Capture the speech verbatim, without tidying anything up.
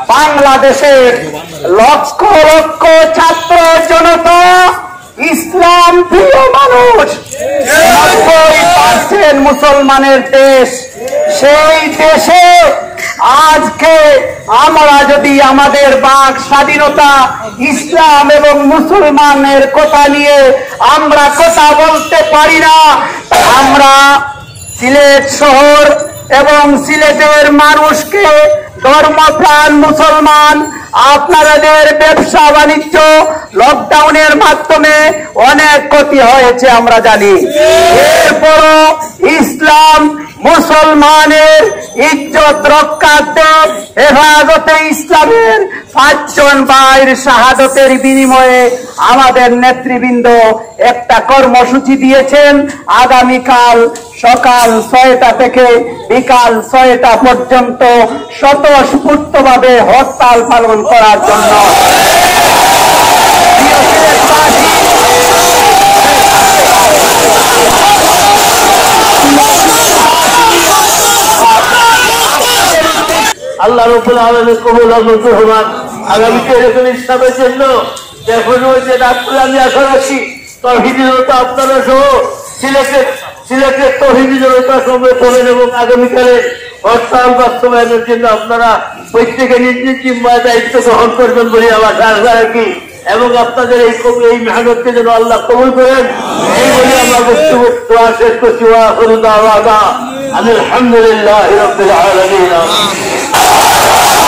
বাংলাদেশের লক্ষ লক্ষ ছাত্র জনতা ইসলাম প্রিয় মানুষ, নব্বই পার্সেন্ট মুসলমানের দেশ। সেই দেশে আজকে আমরা যদি আমাদের বাক স্বাধীনতা, ইসলাম এবং মুসলমানের কথা নিয়ে আমরা কথা বলতে পারি না, আমরা সিলেট শহর এবং সিলেটের মানুষকে ধর্মপ্রাণ মুসলমান, আপনাদের ব্যবসা বাণিজ্য লকডাউনের মাধ্যমে অনেক ক্ষতি হয়েছে আমরা জানি। এরপরও ইসলাম মুসলমানের ইজ্জত রক্ষার্থে হেফাজতে ইসলামের পাঁচজন ভাইয়ের শাহাদতের বিনিময়ে আমাদের নেতৃবৃন্দ একটা কর্মসূচি দিয়েছেন। আগামীকাল সকাল ছয়টা থেকে বিকাল ছয়টা পর্যন্ত স্বতঃস্ফূর্তভাবে হরতাল পালন করার জন্য। আল্লাহ রাব্বুল আলামিনের কবুল ও মঞ্জুর হন। আগামীতে এরকম ইসলামের জন্য দেখুন ওই যে ডাক্তার আমি আশা রাখি তৌহিদি জনতা আপনারা সহ সিলেটের সিলেটের তৌহিদি জনতা সময় করেন এবং আগামীকালের হরতাল বাস্তবায়নের জন্য আপনারা প্রত্যেকে নিজ নিজ জিম্মায় দায়িত্ব গ্রহণ করবেন বলে আমার আশা রাখি এবং আপনাদের এই এই মেহনতকে যেন আল্লাহ কবুল করেন এই বলে আমরা বক্তব্য দোয়া শেষ করছি। ওয়া আখিরু দাওয়ানা আলহামদুলিল্লাহি রাব্বিল আলামিন।